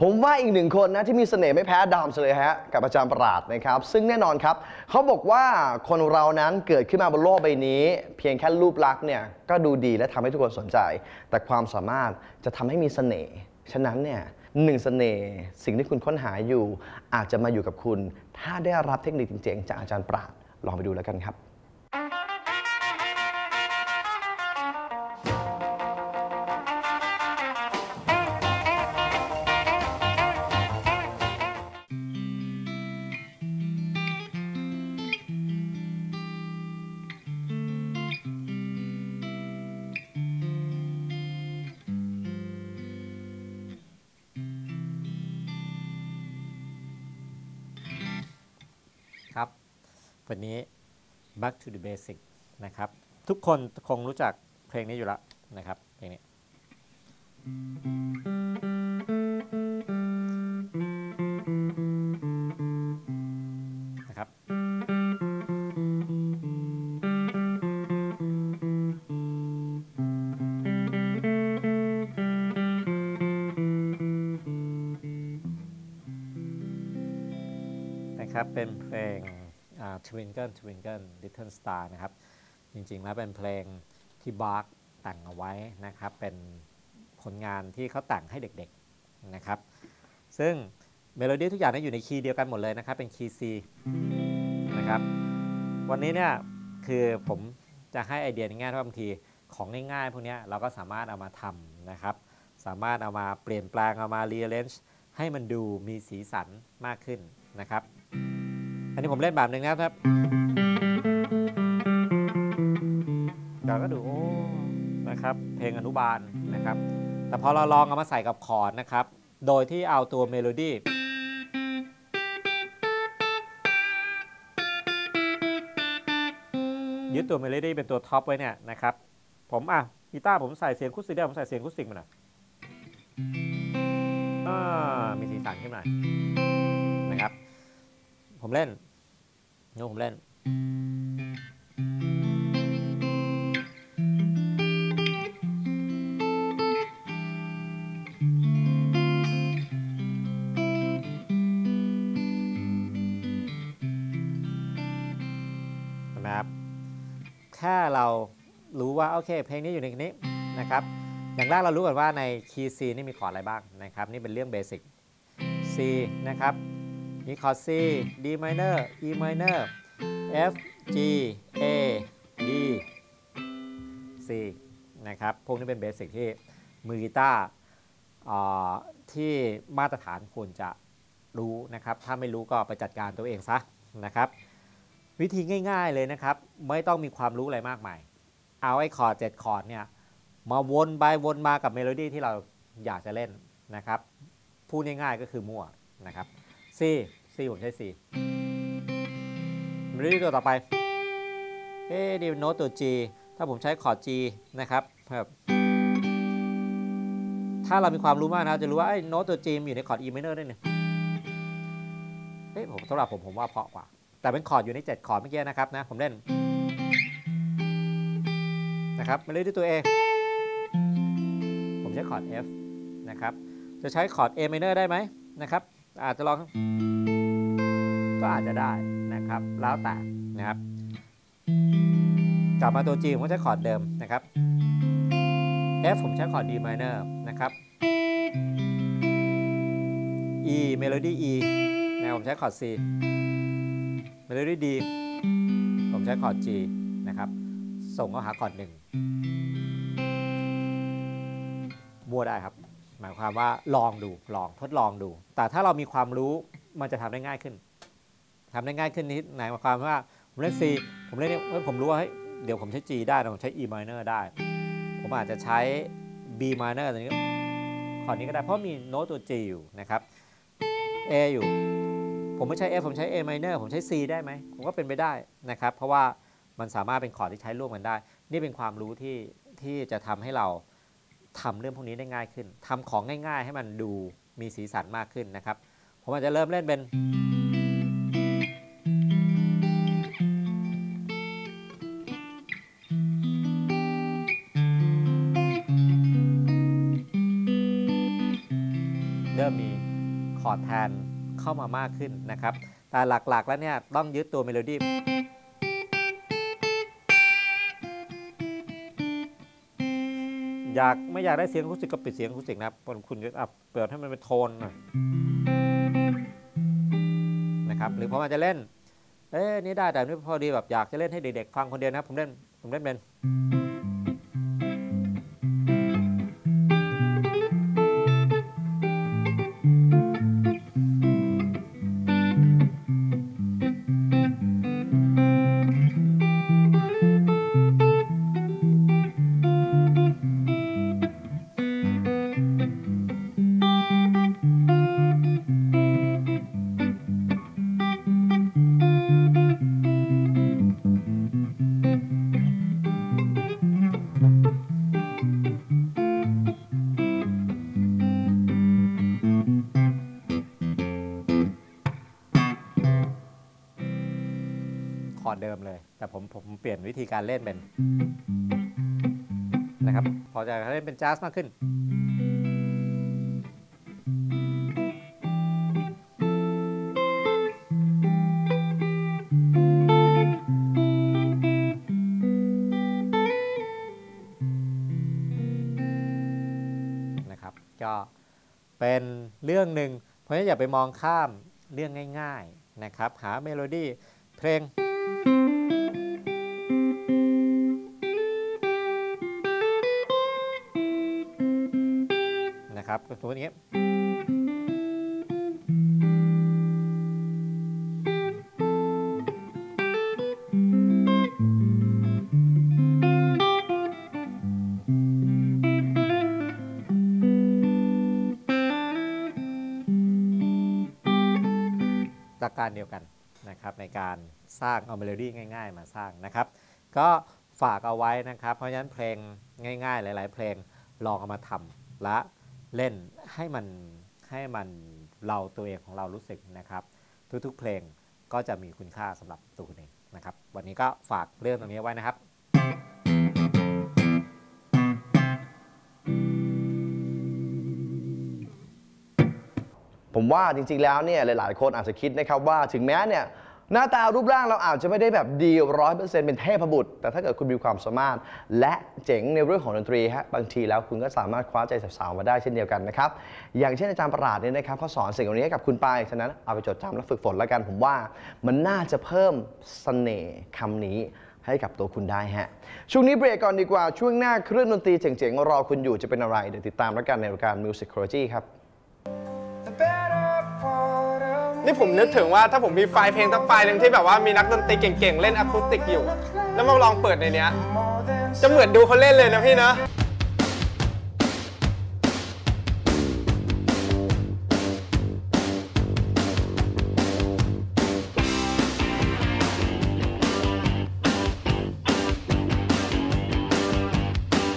ผมว่าอีกหนึ่งคนนะที่มีเสน่ห์ไม่แพ้ดามเลยฮะกับอาจารย์ปราดนะครับซึ่งแน่นอนครับเขาบอกว่าคนเรานั้นเกิดขึ้นมาบนโลกใบนี้เพียงแค่รูปลักษณ์เนี่ยก็ดูดีและทำให้ทุกคนสนใจแต่ความสามารถจะทำให้มีเสน่ห์ฉะนั้นเนี่ยหนึ่งเสน่ห์สิ่งที่คุณค้นหาอยู่อาจจะมาอยู่กับคุณถ้าได้รับเทคนิคเจ๋งๆจากอาจารย์ปราดลองไปดูแล้วกันครับครับวันนี้ Back to the Basic นะครับทุกคนคงรู้จักเพลงนี้อยู่แล้วนะครับเพลงนี้นะครับเป็นเพลงTwinkle Twinkle Little Star นะครับจริงๆแล้วเป็นเพลงที่บาร์กแต่งเอาไว้นะครับเป็นผลงานที่เขาแต่งให้เด็กๆนะครับซึ่งเมโลดี้ทุกอย่างนั้นอยู่ในคีย์เดียวกันหมดเลยนะครับเป็นคีย์ C นะครับวันนี้เนี่ยคือผมจะให้ไอเดียง่ายๆว่าบางทีของง่ายๆพวกนี้เราก็สามารถเอามาทำนะครับสามารถเอามาเปลี่ยนแปลงเอามา rearrange ให้มันดูมีสีสันมากขึ้นนะครับอันนี้ผมเล่นแบบหนึ่งนะครับเราก็ดูโอ้นะครับเพลงอนุบาลนะครับแต่พอเราลองเอามาใส่กับคอร์ดนะครับโดยที่เอาตัวเมโลดี้ยึดตัวเมโลดี้เป็นตัวท็อปไว้เนี่ยนะครับผมกีตาร์ผมใส่เสียงอะคูสติกได้ผมใส่เสียงอะคูสติกมาหน่อยมีสีสันขึ้นมานะครับผมเล่นผมเล่นนะครับแค่เรารู้ว่าโอเคเพลงนี้อยู่ในนี้นะครับอย่างแรกเรารู้ก่อนว่าในคีย์ C นี่มีคอร์ดอะไรบ้างนะครับนี่เป็นเรื่องเบสิก C นะครับมีคอร์ด C D minor E minor F G A D C นะครับพวกนี้เป็นเบสิกที่มือกีตาร์ที่มาตรฐานควรจะรู้นะครับถ้าไม่รู้ก็ไปจัดการตัวเองซะนะครับวิธีง่ายๆเลยนะครับไม่ต้องมีความรู้อะไรมากมายเอาไอ้คอร์ด7คอร์ดเนี่ยมาวนไปวนมากับเมโลดี้ที่เราอยากจะเล่นนะครับพูดง่ายๆก็คือมั่วนะครับ C ผมใช้ C เมโลดี้ตัวต่อไปดีโน้ตตัว G ถ้าผมใช้คอร์ด G นะครับถ้าเรามีความรู้มากนะจะรู้ว่าไอ้โน้ตตัว G มันอยู่ในคอร์ด E minor ด้วยเนี่ยสำหรับผมว่าเพราะกว่าแต่เป็นคอร์ดอยู่ใน7คอร์ดเมื่อกี้นะครับนะผมเล่นนะครับเมโลดี้ตัว A ผมใช้คอร์ด F นะครับจะใช้คอร์ด A minor ได้ไหมนะครับอาจจะลองก็อาจจะได้นะครับแล้วแต่นะครับกลับมาตัว G ผมใช้คอร์ดเดิมนะครับ F ผมใช้คอร์ด D minor นะครับ E melody E นะผมใช้คอร์ด C melody D ผมใช้คอร์ด G นะครับส่งเข้าหาคอร์ด1มั่วได้ครับหมายความว่าลองดูทดลองดูแต่ถ้าเรามีความรู้มันจะทำได้ง่ายขึ้นนิดหมายความว่าผมเล่น C ผมเล่นผมรู้ว่าเดี๋ยวผมใช้ G ได้ผมใช้ E minor ได้ผมอาจจะใช้ B minor ตัวนี้คอร์ดนี้ก็ได้เพราะมีโน้ตตัว G อยู่นะครับ A อยู่ผมไม่ใช้ F ผมใช้ A minor ผมใช้ C ได้ไหมผมก็เป็นไปได้นะครับเพราะว่ามันสามารถเป็นคอร์ดที่ใช้ร่วมกันได้นี่เป็นความรู้ที่จะทำให้เราทำเรื่องพวกนี้ได้ง่ายขึ้นทำของง่ายๆให้มันดูมีสีสันมากขึ้นนะครับผมอาจจะเริ่มเล่นเป็น เริ่มมีคอร์ดแทนเข้ามามากขึ้นนะครับแต่หลักๆแล้วเนี่ยต้องยึดตัวเมโลดี้ไม่อยากได้เสียงอะคูสติกก็ปิดเสียงอะคูสติกนะคุณจะเปิดให้มันเป็นโทนหน่อยนะครับหรือผมอาจจะเล่นนี่ได้แต่นี่พอดีแบบอยากจะเล่นให้เด็กๆฟังคนเดียวนะผมเล่นเป็นคอร์ดเดิมเลยแต่ผมเปลี่ยนวิธีการเล่นเป็นนะครับพอจะเล่นเป็นแจ๊สมากขึ้นนะครับก็เป็นเรื่องหนึ่งเพราะฉะนั้นอย่าไปมองข้ามเรื่องง่ายๆนะครับหาเมโลดี้เพลงนะครับสมมติอย่างนี้หลักการเดียวกันนะครับในการสร้างเอาเมโลดี้ง่ายๆมาสร้างนะครับก็ฝากเอาไว้นะครับเพราะฉะนั้นเพลงง่ายๆหลายๆเพลงลองเอามาทำและเล่นให้มันเราตัวเองของเรารู้สึกนะครับทุกๆเพลงก็จะมีคุณค่าสำหรับตัวคุณเองนะครับวันนี้ก็ฝากเรื่องตรงนี้ไว้นะครับผมว่าจริงๆแล้วเนี่ยหลายๆคนอาจจะคิดนะครับว่าถึงแม้เนี่ยหน้าตารูปร่างเราอาจจะไม่ได้แบบดี100%เป็นเทพบุตรแต่ถ้าเกิดคุณมีความสามารถและเจ๋งในเรื่องของดนตรีฮะบางทีแล้วคุณก็สามารถคว้าใจสาวๆมาได้เช่นเดียวกันนะครับอย่างเช่นอาจารย์ประหลาดเนี่ยนะครับเขาสอนสิ่งเหล่านี้ให้กับคุณไปฉะนั้นเอาไปจดจำและฝึกฝนแล้วกันผมว่ามันน่าจะเพิ่มเสน่ห์คำนี้ให้กับตัวคุณได้ฮะช่วงนี้เบรกก่อนดีกว่าช่วงหน้าเครื่องดนตรีเจ๋งๆรอคุณอยู่จะเป็นอะไรเดี๋ยวติดตามแล้วกันในรายการ Musicology ครับนี่ผมนึกถึงว่าถ้าผมมีไฟล์เพลงสักไฟล์หนึ่งที่แบบว่ามีนักดนตรีเก่งๆเล่นอะคูสติกอยู่แล้วมาลองเปิดในเนี้ยจะเหมือนดูเขาเล่นเลยนะพี่นะ